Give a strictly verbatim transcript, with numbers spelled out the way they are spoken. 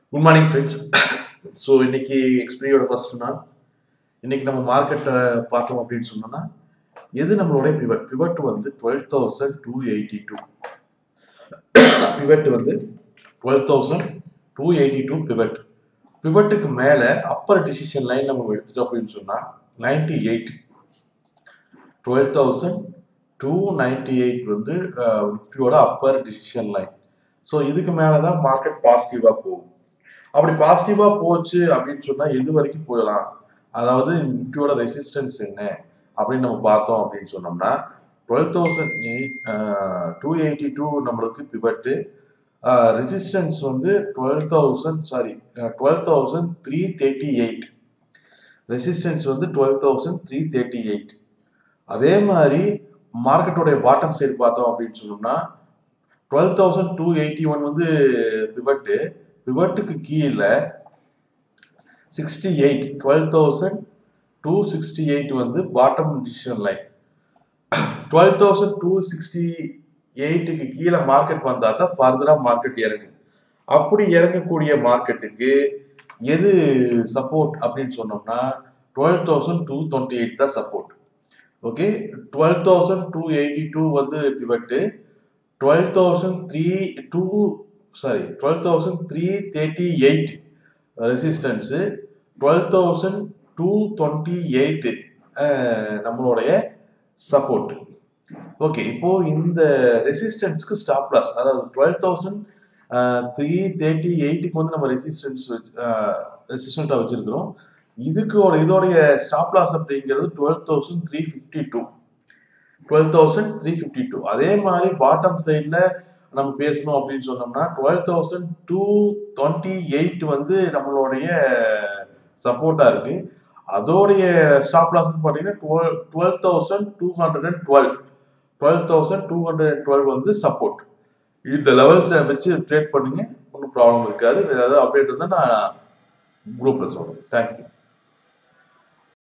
Good morning, friends. So, இன்னைக்கு எக்ஸ்பிரியோட first நாள். இன்னைக்கு நம்ம மார்க்கெட்டை பார்த்தோம் அப்படின்னு சொன்னோம்னா எது நம்மளுடைய பிவட் பிவட் வந்து twelve thousand two eighty two pivot வந்து twelve thousand two eighty two pivot பிவட்டுக்கு மேலே அப்பர் டிசிஷன் லைன் நம்ம எடுத்துட்டோம் அப்படின்னு சொன்னால் ninety eight twelve thousand two ninety eight வந்து நிஃப்டியோட அப்பர் டிசிஷன் லைன். ஸோ இதுக்கு மேலே தான் மார்க்கெட் பாசிட்டிவாக போகும். அப்படி பாசிட்டிவாக போச்சு அப்படின்னு சொன்னால் எது வரைக்கும் போகலாம், அதாவது நிஃப்டியோட ரெசிஸ்டன்ஸ் என்ன அப்படின்னு நம்ம பார்த்தோம் அப்படின்னு சொன்னோம்னா twelve thousand eight two eighty two நம்மளுக்கு பிவட்டு, ரெசிஸ்டன்ஸ் வந்து twelve thousand sorry twelve thousand three thirty eight resistance வந்து twelve thousand three thirty eight அதே மாதிரி மார்க்கெட்டோடைய பாட்டம் சைடு பார்த்தோம் அப்படின்னு சொன்னோம்னா twelve thousand two eighty one வந்து பிவட்டு பிவட்டுக்கு கீழே sixty eight twelve thousand two sixty eight வந்து bottom decision line. Twelve thousand two sixty எயிட்டுக்கு கீழே மார்க்கெட் வந்தால் தான் ஃபர்தராக மார்க்கெட் இறங்கும். அப்படி இறங்கக்கூடிய மார்க்கெட்டுக்கு எது சப்போர்ட் அப்படின்னு சொன்னோம்னா twelve thousand two twenty eight தான் support. Okay, twelve thousand two eighty two வந்து pivot, twelve thousand three two sorry twelve thousand three thirty eight resistance, twelve thousand two twenty eight நம்மளுடைய சப்போர்ட். ஓகே, இப்போ இந்த ரெசிஸ்டன்ஸ்க்கு stop loss, அதாவது twelve thousand three thirty எயிட்டுக்கு வந்து நம்ம resistance ரெசிஸ்டண்ட்டாக வச்சுருக்கிறோம். இதுக்கு இதோடைய ஸ்டாப் லாஸ் அப்படிங்கிறது twelve thousand three fifty two twelve thousand three fifty two அதே மாதிரி பாட்டம் சைடில் நம்ம பேசணும் அப்படின்னு சொன்னோம்னா twelve thousand two twenty eight வந்து நம்மளுடைய சப்போர்ட்டாக இருக்கு. அதோடைய ஸ்டாப் லாஸ் பார்த்தீங்கன்னா twelve twelve thousand two hundred and twelve twelve thousand two hundred and twelve வந்து சப்போர்ட். இந்த லெவல்ஸை வச்சு ட்ரேட் பண்ணுங்க, ஒன்றும் ப்ராப்ளம் இருக்காது. ஏதாவது அப்டேட் இருந்தால் நான் குரூப்பில் சொல்கிறேன். தேங்க்யூ.